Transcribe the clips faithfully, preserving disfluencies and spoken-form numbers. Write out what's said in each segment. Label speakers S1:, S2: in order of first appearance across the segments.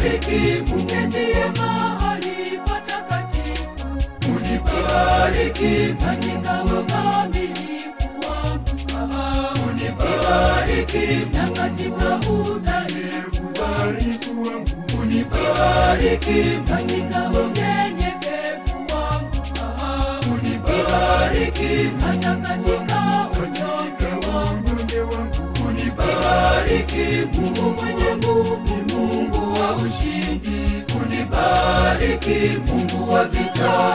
S1: Unibariki uketie mahali patakatifu. Unibariki katika ukamilifu wangu. Unibariki na katika udhaifu wangu. Unibariki katika unyenyekevu wangu. Unibariki hata katika unyonge wangu. Unibariki Mungu mwenye nguvu, Mungu wa ushindi. Unibariki Mungu wa vita.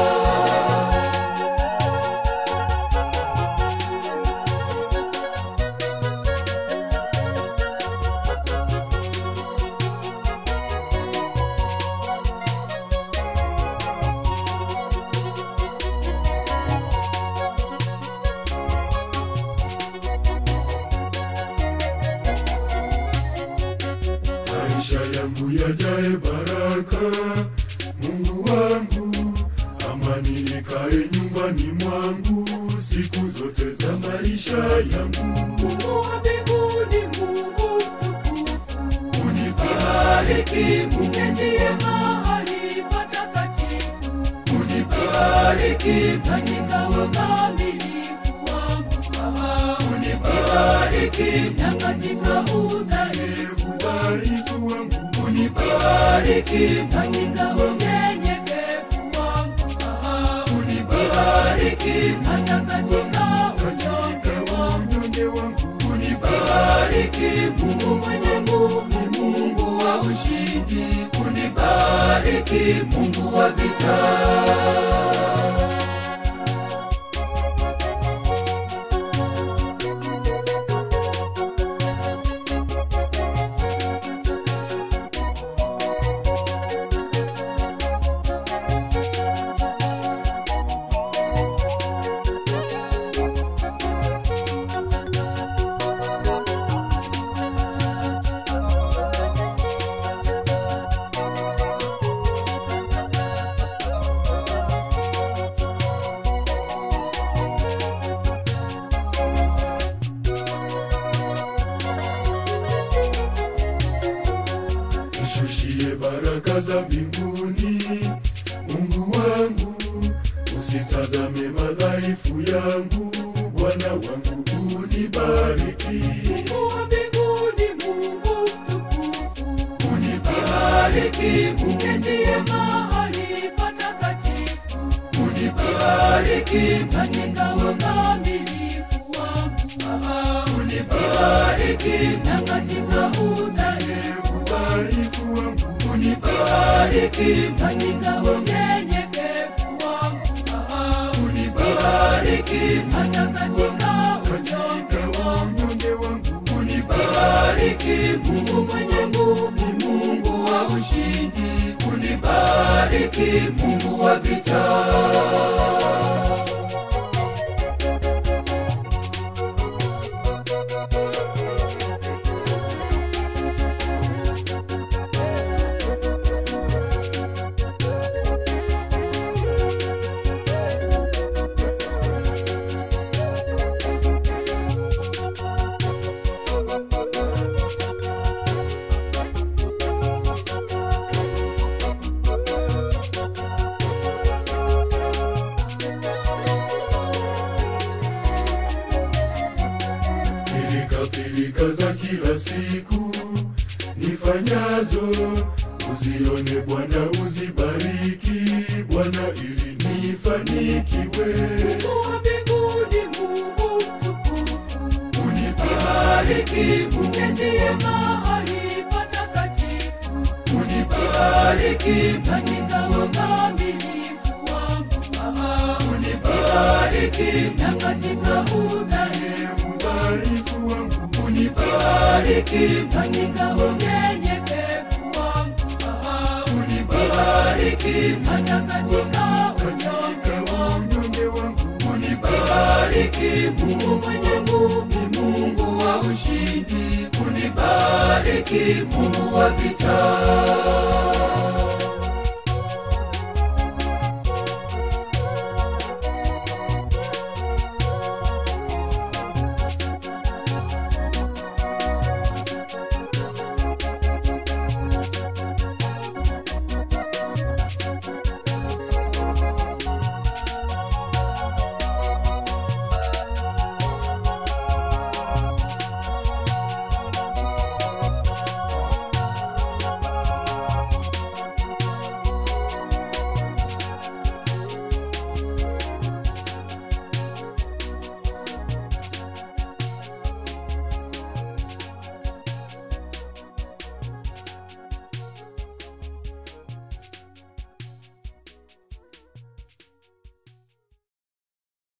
S2: Maisha yangu yajae baraka, Mungu wangu, amani ikae nyumbani mwangu siku zote za maisha yangu.
S1: Mungu wa mbinguni, Mungu mtukufu, unibariki uketie mahali patakatifu. Unibariki katika ukamilifu wangu. Unibariki na katika udhaifu wangu. Unibariki katika unyenyekevu wangu. Unibariki hata katika unyonge wangu. Unibariki Mungu mwenye nguvu, Mungu wa ushindi. Unibariki Mungu wa vita.
S2: Nishushie baraka za mbinguni, Mungu wangu, usitazame madhaifu yangu, Bwana wangu unibariki.
S1: Mungu wa mbinguni, Mungu mtukufu, unibariki uketie mahali patakatifu. Unibariki katika ukamilifu wangu. Unibariki na katika udhaifu wangu. Unibariki katika unyenyekevu wangu. Unibariki hata katika unyonge wangu. Unibariki Mungu mwenye nguvu, Mungu wa ushindi. Unibariki Mungu wa vita.
S2: Pilika za kila siku nifanyazo, uzione Bwana, uzibariki Bwana, ili nifanikiwe.
S1: Mungu wa mbinguni, Mungu mtukufu, unibariki uketie mahali patakatifu. Unibariki katika ukamilifu wangu. Unibariki na katika udhaifu wangu. Unibariki katika unyenyekevu wangu. Unibariki hata katika unyonge wangu. Unibariki Mungu mwenye nguvu, Mungu wa ushindi. Unibariki Mungu wa vita.